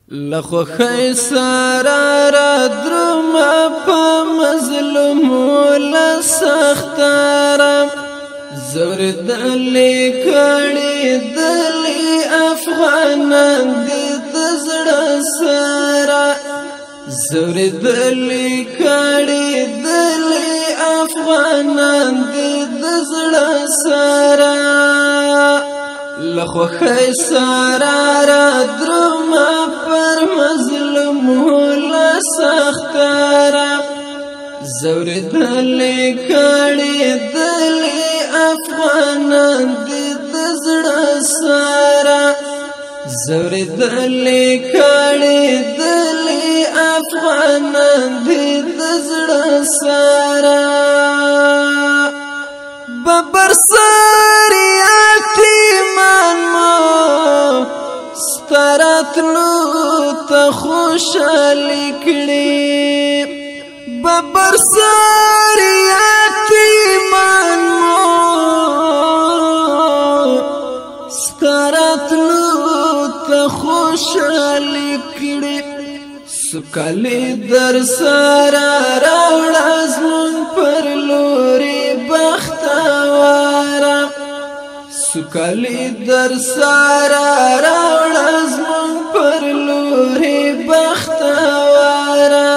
لخوخی سارا را درم پا مظلوم لسختارم زور دلی کڑی دلی افغانان دی دزڑ سارا زور دلی کڑی دلی افغانان دی دزڑ سارا لخوخی سارا را درم پر مظلوم لسختارا زور دلی کڑی دلی افغانان دی دزڑ سارا زور دلی کڑی دلی افغانان دی دزڑ سارا ببر ستراتلو تا خوشالی کڑی ببر ساریاتی من ستراتلو تا خوشالی کڑی سکالی در سارا راوڑا زمون پر لوری بختوارا سکالی در سارا راوڑا زمون پر لوری بختوارا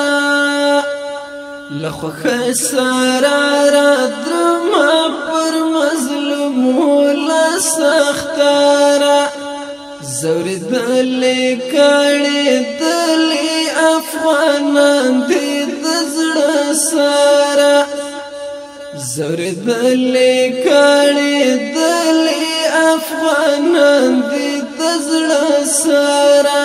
لخوخی سارا را درما پر مظلوم لسختارا زور دلی کڑی دلی افغانان دی دزڑ سارا زور دلی کڑی دلی افغانان دی دزڑ سارا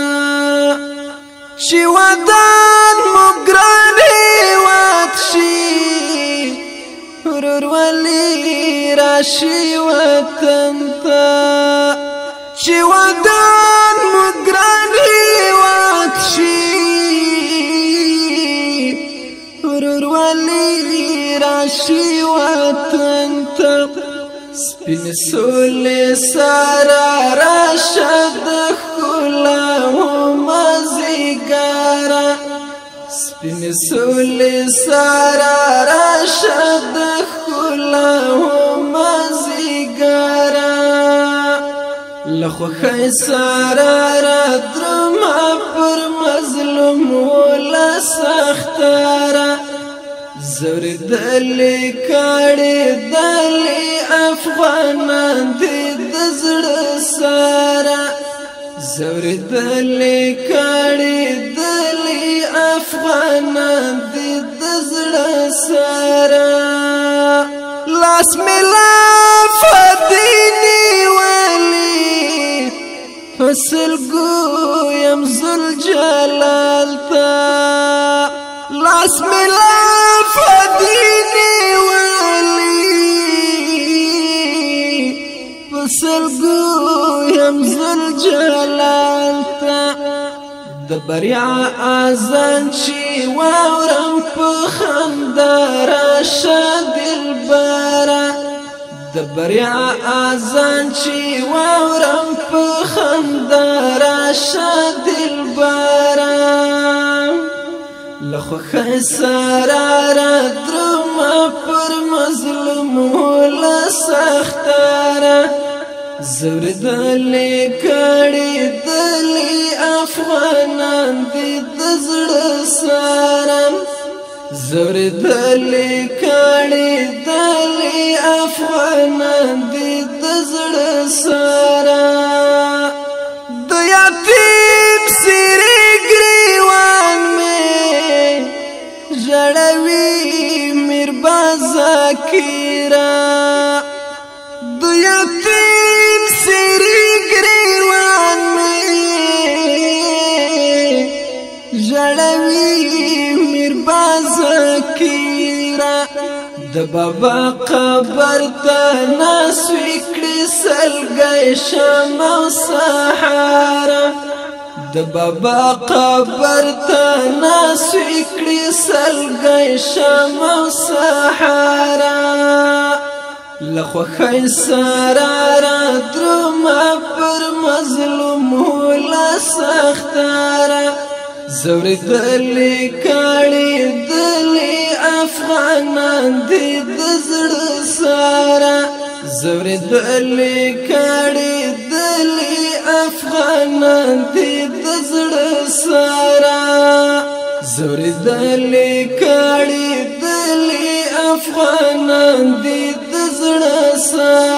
چی ودان مگرانی واتشی رور ولی راشی وطن تا چی ودان مگرانی واتشی رور ولی راشی وطن تا سپین سولی سارا راشد خلا و مزیگارا سپین سولی سارا راشد خلا و مزیگارا لخوخی سارا را درما پر مظلوم لسختارا زور دلی کڑی دلی افغانان دی دزڑ سارا زور دلی کڑی دلی افغانان دی دزڑ سارا لاس ملاف دینی ولی فصل گویم زل جلال تا لاس ملاف دینی ولی فصل گویم زل جلال تا دبریا آزان چی وورم پخندارا شادل بارا دبریا آزان چی وورم پخندارا شادل بارا لخوخی سارا را درما پر مظلوم لسختارا زور دلی کڑی دلی افغانان دی دزڑ سارا زور دلی کڑی دلی افغانان دی دزڑ سارا د یتیم سری گریوان میں جڑوی میر بازا کیرا د یتیم سری گریوان میں جڑوی میر بازا کیرا د بابا قبر تا ناسوکڑی سلگئی شام و سحارا د بابا قبر تا ناسوکڑی سلگئی شام و سحارا لخوخی سارا را درما پر مظلوم لسختارا زوري دلی کاړي دلی افغانان دي د زړه سارا زوري دلی کاړي دلی افغانان دي د زړه سارا زوري دلی کاړي دلی افغانان دي د زړه سارا